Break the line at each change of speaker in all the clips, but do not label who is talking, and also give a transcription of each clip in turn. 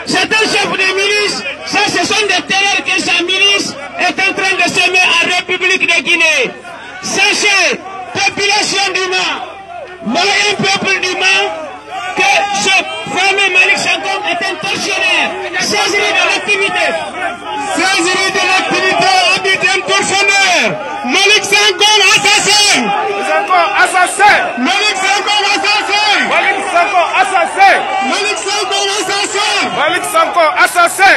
C'est un chef de milice. Ça, ce sont des terreurs que sa milice est en train de semer en République de Guinée. Sachez, population du Mans, moyen peuple du Mans, que ce fameux Malick Sankom est un tortionnaire. Saisir de l'activité. Saisir de l'activité, habite un tortionnaire. Malick Sankom assassin. Malick Sankom assassin.
Malick Sankom assassin.
Malick Sankom assassin.
Malick Sankom assassin.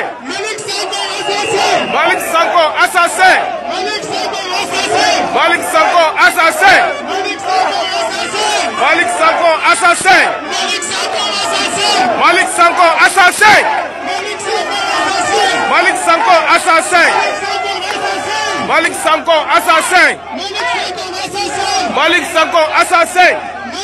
Malick Sankom assassin.
Malick Sankom assassin.
Malick Sankom assassin.
Malick Sankom assassin. Malick Sankom assassin. Malick Sankom assassin. Malick Sankom assassin.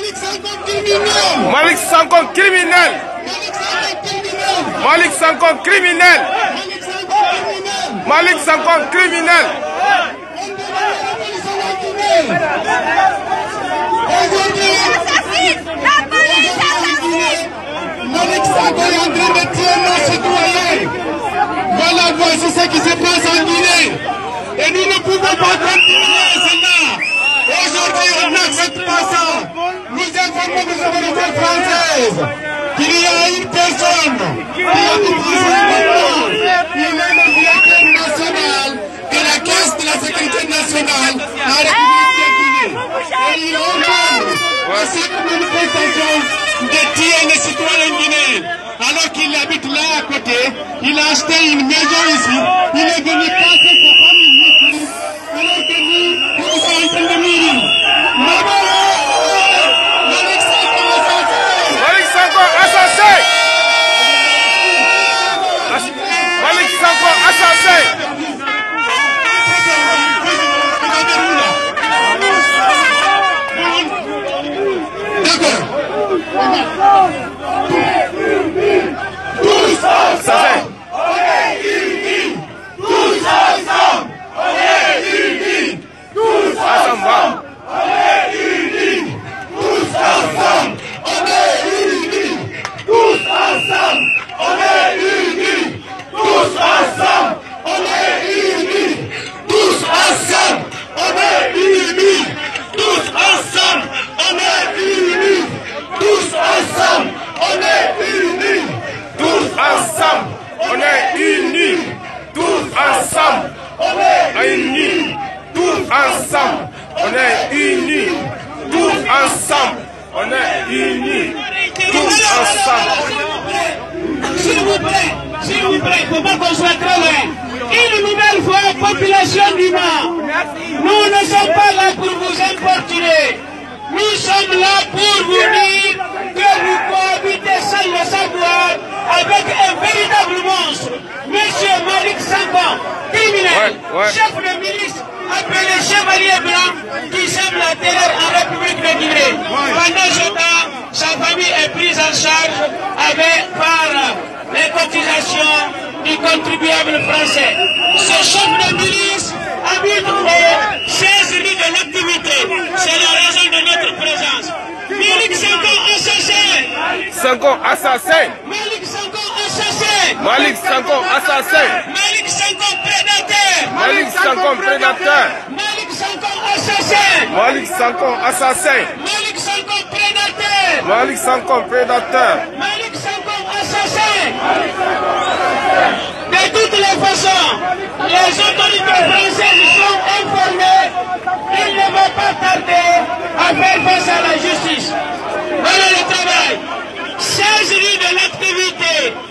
Malick Sankom criminel. Malick Sankom criminel. Malick Sankom criminel.
Malick Sankom est en train de tuer nos citoyens. Voilà, voici ce qui se passe en Guinée. Et nous ne pouvons pas continuer cela. Aujourd'hui, on n'accepte pas ça. Nous informons les autorités françaises qu'il y a une personne qui a il est le directeur national de la Caisse de la Sécurité nationale en République de Guinée. Et il ordonne à cette manifestation de tuer les citoyens guinéens. Alors qu'il habite là à côté, il a acheté une maison ici, il est venu casser sa famille ici, alors que nous sommes en train de mourir. Malick Sankom assassin.
Malick Sankom assassin. Malick Sankom assassin.
D'accord. Tous ensemble,
on est unis. Tous ensemble, on est unis. Tous ensemble, on est unis. Tous ensemble, on est unis. Tous ensemble, on est unis. Tous ensemble, on est unis. Tous ensemble, on est unis. Tous ensemble, on est unis. Tous ensemble, on est unis. Tous ensemble, on est unis. Tous ensemble, on est unis. Tous ensemble, on est unis. Tous ensemble, on est unis. Tous ensemble.
S'il vous plaît, il ne faut pas qu'on soit trop loin. Une nouvelle fois, population du Mans, nous ne sommes pas là pour vous importuner. Nous sommes là pour vous dire que vous cohabitez sans le savoir avec un véritable monstre, Monsieur Malick Sankom, criminel, chef de milice appelé Chevalier Blanc, qui sème la terreur en République de Guinée. Pendant ce temps, sa famille est prise en charge par les cotisations du contribuable français. Ce chef de milice habite au 16 rue de l'activité. C'est la raison de notre présence. Malick Sankom assassin.
Sankom assassin.
Malick Sankom assassin.
Malick Sankom assassin.
Malick Sankom prédateur.
Malick Sankom prédateur.
Malick Sankom assassin.
Malick Sankom assassin.
Malick Sankom prédateur.
Malick Sankom prédateur.
Malick Sankom assassin. De toutes les façons, les autorités françaises sont informées qu'il ne va pas tarder à faire face à la justice. Voilà le travail. 16 rue de l'activité.